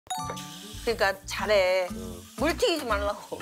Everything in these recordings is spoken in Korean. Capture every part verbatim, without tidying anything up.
그러니까 잘해. 물 튀기지 말라고.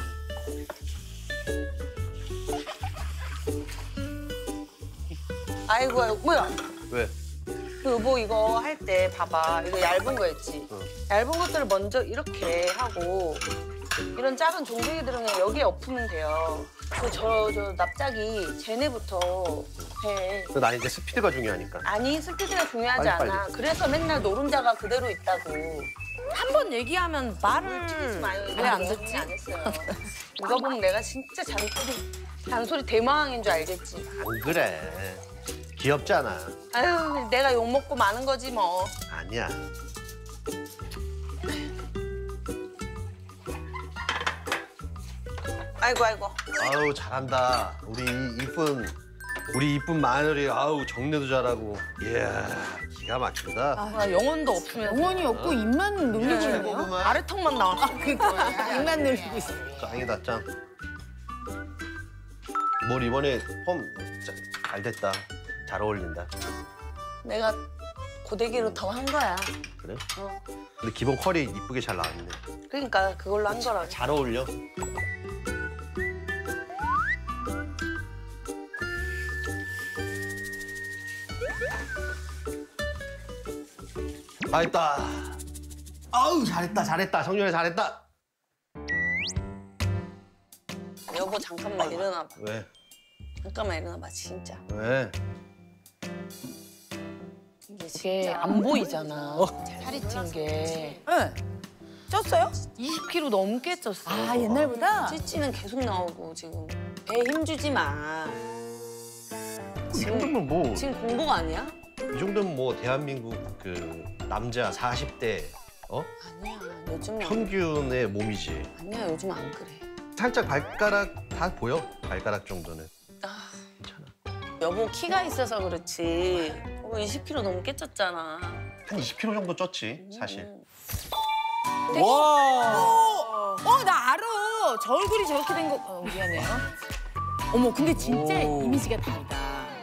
아이고, 아이고, 뭐야? 왜? 그 여보 이거 할 때 봐봐. 이거 얇은 거였지. 응. 얇은 것들을 먼저 이렇게 하고 이런 작은 종쟁이들은 그냥 여기에 엎으면 돼요. 그 저 저 납작이 쟤네부터 해. 근데 난 이제 스피드가 중요하니까. 아니 스피드가 중요하지 빨리, 않아. 그래서 맨날 노른자가 그대로 있다고. 한 번 얘기하면 말을 왜 안 듣지? 안 했어요. 이거 보면 내가 진짜 잔소리 잔소리 대마왕인 줄 알겠지. 안 그래. 귀엽잖아. 아유 내가 욕 먹고 마는 거지 뭐. 아니야. 아이고 아이고. 아우 잘한다. 우리 이쁜 우리 이쁜 마늘이 아우 정리도 잘하고. 이야 기가 막힌다. 아, 영혼도 없으면 영혼이 없고 입만 늘리고 있네요. 최고구만. 아래턱만 나왔어. 그러니까 입만 늘리고 있어. 짱이다 짱. 뭘 이번에 폼 진짜 잘 됐다. 잘 어울린다. 내가 고데기로 더 한 거야. 그래? 어. 근데 기본 컬이 이쁘게 잘 나왔네. 그러니까 그걸로 한 거라. 잘 어울려. 잘했다. 아우 잘했다 잘했다 성렬이 잘했다. 여보 잠깐만 일어나봐. 왜? 잠깐만 일어나봐 진짜. 왜? 이게 이게 진짜 안 보이잖아. 살이 찐 게. 응. 쪘어요? 이십 킬로그램 넘게 쪘어. 아 옛날보다? 찌찌는 계속 나오고 지금 배에 힘 주지 마. 이 정도면 뭐 이 지금 공복 아니야? 정도면 뭐 대한민국 그 남자 사십 대 어? 아니야 요즘은 안- 평균의 몸이지. 아니야 요즘 안 그래. 살짝 발가락 다 보여. 발가락 정도는. 아, 괜찮아. 여보 키가 있어서 그렇지. 여보 이십 킬로그램 넘게 쪘잖아. 한 이십 킬로그램 정도 쪘지 사실. 음. 와. 어 나 알아. 저 얼굴이 저렇게 된 거. 어, 미안해요. 어머 근데 진짜 오. 이미지가 다르다.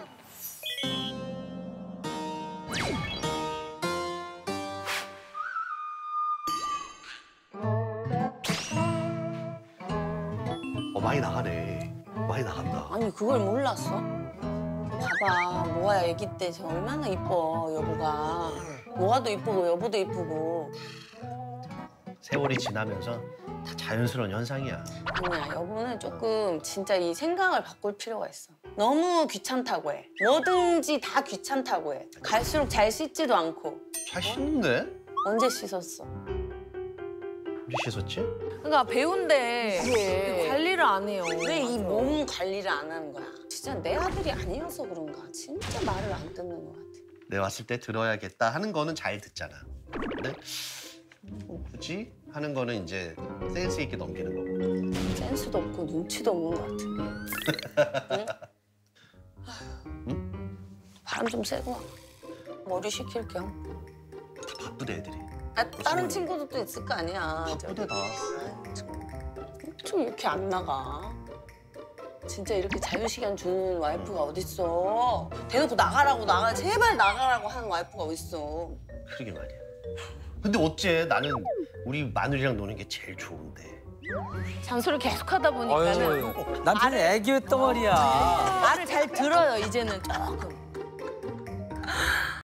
어 많이 나가네. 많이 나간다. 아니 그걸 몰랐어? 봐봐 모아야 아기 때 저 얼마나 이뻐 여보가. 모아도 이쁘고 여보도 이쁘고. 세월이 지나면서 다 자연스러운 현상이야. 아니야 여보는 조금 진짜 이 생각을 바꿀 필요가 있어. 너무 귀찮다고 해. 뭐든지 다 귀찮다고 해. 갈수록 잘 씻지도 않고. 잘 씻는데? 언제 씻었어? 언제 씻었지? 그러니까 배운데 그래. 관리를 안 해요. 왜 이 몸 관리를 안 하는 거야? 진짜 내 아들이 아니어서 그런가? 진짜 말을 안 듣는 것 같아. 내 왔을 때 들어야겠다 하는 거는 잘 듣잖아. 근데 뭐 굳이 하는 거는 이제 센스 있게 넘기는 거고. 센스도 없고 눈치도 없는 것 같은데. 응? 응? 바람 좀 쐬고 와. 머리 식힐 겸. 다 바쁘대 애들이. 아, 다른 친구들도 있을 거 아니야. 바쁘대 다. 좀 이렇게 안 나가. 진짜 이렇게 자유시간 주는 와이프가 어딨어. 대놓고 나가라고 나가 제발 나가라고 하는 와이프가 어딨어. 그러게 말이야. 근데 어째 나는 우리 마누리랑 노는 게 제일 좋은데. 잔소리 계속 하다 보니까는 아유, 남편이 애교였단 말이야. 말을 잘 들어요 이제는 조금.